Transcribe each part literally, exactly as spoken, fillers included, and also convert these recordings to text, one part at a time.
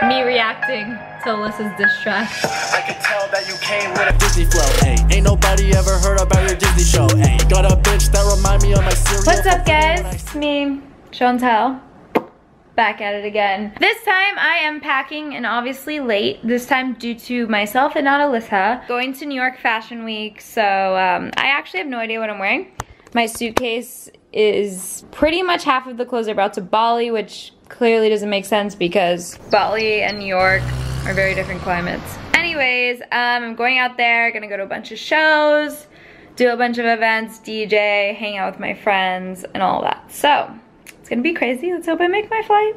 Me reacting to Alyssa's diss track. I can tell that you came with a Disney flow, ayy. Ain't nobody ever heard about your Disney show, ayy. Got a bitch that remind me of my cereal. What's up, guys? It's me, Chantel. Back at it again. This time I am packing and obviously late. This time due to myself and not Alyssa. Going to New York Fashion Week, so um, I actually have no idea what I'm wearing. My suitcase is pretty much half of the clothes are brought to Bali, which clearly doesn't make sense because Bali and New York are very different climates. Anyways, um, I'm going out there, gonna go to a bunch of shows, do a bunch of events, D J, hang out with my friends, and all that. So, it's gonna be crazy. Let's hope I make my flight.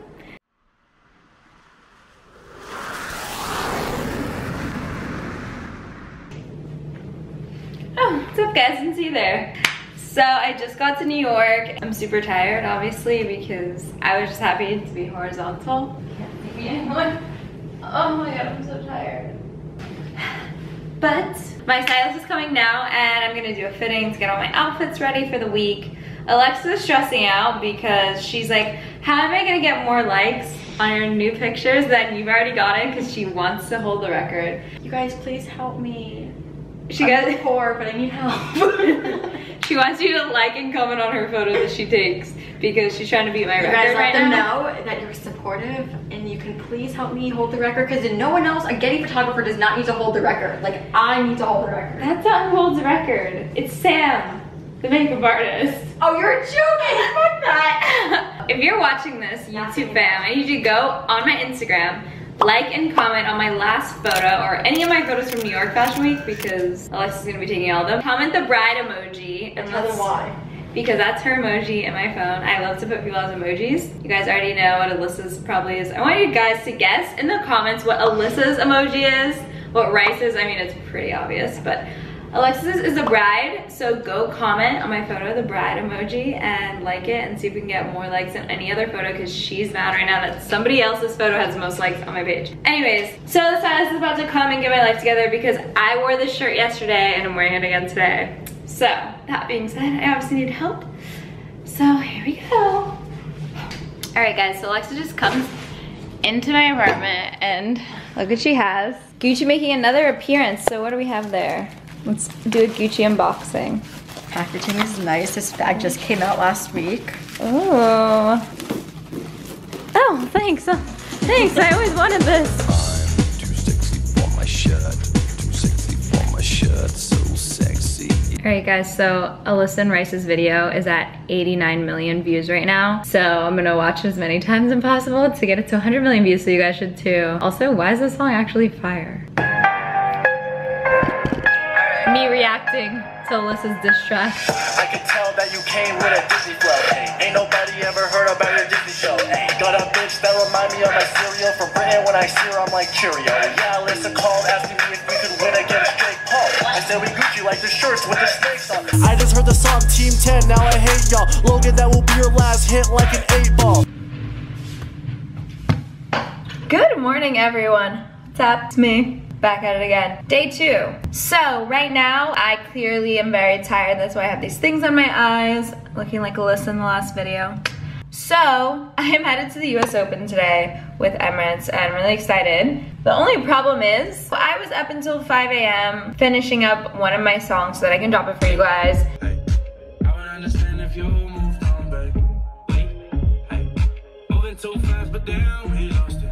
Oh, what's up, guys? Didn't see you there. So I just got to New York. I'm super tired, obviously, because I was just happy to be horizontal. Can't see anyone. Oh my god, I'm so tired. But my stylist is coming now, and I'm gonna do a fitting to get all my outfits ready for the week. Alexa's stressing out because she's like, how am I gonna get more likes on your new pictures than you've already gotten? Because she wants to hold the record. You guys, please help me. She I'm got really poor, but I need help. She wants you to like and comment on her photos that she takes because she's trying to beat my you record guys let right them now. know that you're supportive and you can please help me hold the record because no one else, a Getty photographer does not need to hold the record. Like, I need to hold the record. That's not who holds the record. It's Sam, the makeup artist. Oh, you're joking! Fuck that! If you're watching this, YouTube fam, I need you to go on my Instagram, like and comment on my last photo or any of my photos from New York Fashion Week because Alexa's gonna be taking all of them. Comment the bride emoji and tell them why. Because that's her emoji in my phone. I love to put people as emojis. You guys already know what Alyssa's probably is. I want you guys to guess in the comments what Alyssa's emoji is, what Rice is. I mean, it's pretty obvious, but Alexa's is a bride, so go comment on my photo, the bride emoji, and like it and see if we can get more likes than any other photo because she's mad right now that somebody else's photo has the most likes on my page. Anyways, so the stylist is about to come and get my life together because I wore this shirt yesterday and I'm wearing it again today. So, that being said, I obviously need help. So, here we go. Alright guys, so Alexa just comes into my apartment and look what she has. Gucci making another appearance, so what do we have there? Let's do a Gucci unboxing. Packaging is nice. This bag just came out last week. Oh. Oh, thanks. Oh, thanks, I always wanted this. I'm too sexy for my shirt. Too sexy for my shirt. So sexy. Alright guys, so Alyssa and Rice's video is at eighty-nine million views right now. So I'm gonna watch it as many times as possible to get it to one hundred million views, so you guys should too. Also, why is this song actually fire? Me reacting to Alyssa's diss track. I can tell that you came with a Disney flow, ayy. Ain't nobody ever heard about your Disney show, ayy. Got a bitch that remind me of my cereal. From Britain, when I see her, I'm like Cheerio. Yeah, Alyssa called asking me if we could win against Jake Paul. I said we Gucci like the shirts with the snakes on. I just heard the song Team ten, now I hate y'all. Logan, that will be your last hit like an eight ball. Good morning, everyone. What's up? It's me. Back at it again. Day two. So right now, I clearly am very tired. That's why I have these things on my eyes, looking like Alyssa in the last video. So I am headed to the U S Open today with Emirates and I'm really excited. The only problem is, I was up until five A M finishing up one of my songs so that I can drop it for you guys. Hey, I would understand if you moved on, baby. Hey, moving too fast, but damn, we lost it.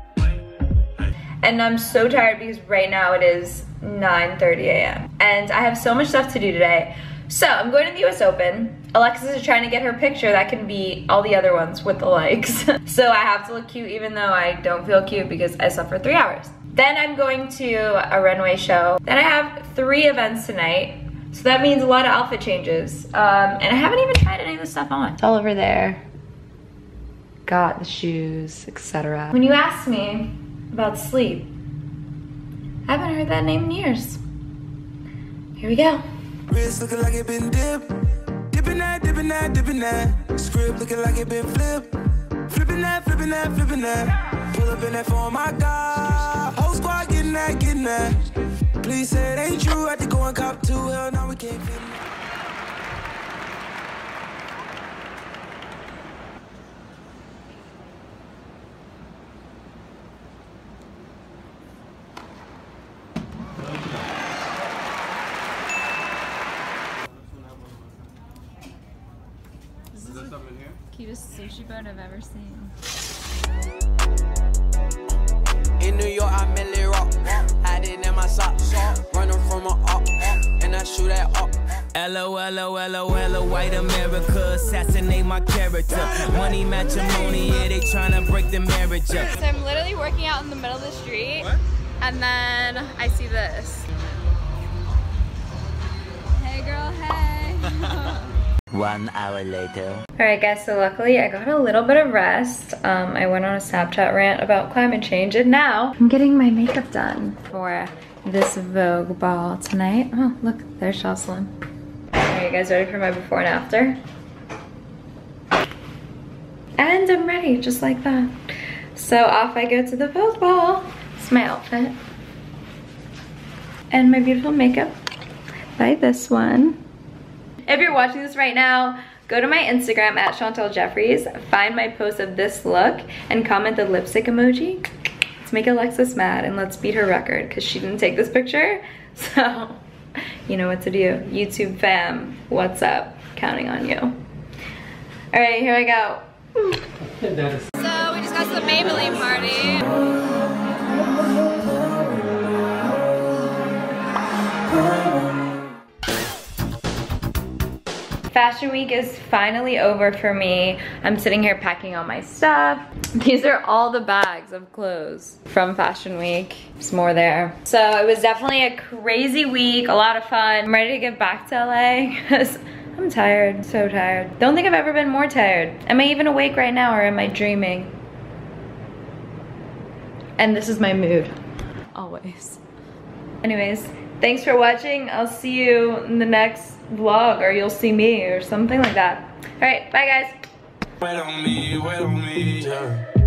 And I'm so tired because right now it is nine thirty A M and I have so much stuff to do today. So I'm going to the U S Open. Alexis is trying to get her picture that can beat all the other ones with the likes. So I have to look cute even though I don't feel cute because I slept for three hours. Then I'm going to a runway show. Then I have three events tonight. So that means a lot of outfit changes. Um, and I haven't even tried any of this stuff on. It's all over there. Got the shoes, et cetera. When you asked me about sleep, I haven't heard that name in years. Here we go. Wrist looking like it been dipped. Dipping that, dipping that, dipping that. Script looking like it been flipped. Flipping that, flipping that, flipping that. Pull up in that for my God. Whole squad getting that, getting that. Please say it ain't true. I had to go and cop two. Hell no, we can't fit. cutest sushi boat I've ever seen. In New York, I merely rock. Hiding in my socks. Running from a up. And I shoot at up. L O L O L O L O, white America, assassinate my character. Money matrimony, yeah, they tryna break the marriage up. So I'm literally working out in the middle of the street. What? And then I see this. Hey girl, hey. One hour later. Alright guys, so luckily I got a little bit of rest. Um, I went on a Snapchat rant about climate change and now I'm getting my makeup done for this Vogue ball tonight. Oh, look, there's Jocelyn. Are you guys ready for my before and after? And I'm ready, just like that. So off I go to the Vogue ball. It's my outfit. And my beautiful makeup by this one. If you're watching this right now, go to my Instagram at Chantel Jeffries, find my post of this look, and comment the lipstick emoji. Let's make Alexis mad and let's beat her record because she didn't take this picture. So, you know what to do. YouTube fam, what's up? Counting on you. All right, here I go. So we just got to the Maybelline party. Fashion week is finally over for me. I'm sitting here packing all my stuff. These are all the bags of clothes from Fashion week. There's more there. So it was definitely a crazy week, a lot of fun. I'm ready to get back to L A because I'm tired, so tired. Don't think I've ever been more tired. Am I even awake right now or am I dreaming? And this is my mood, always. Anyways, thanks for watching. I'll see you in the next vlog, or you'll see me or something like that. All right, bye guys. Wait on me, wait on me, yeah.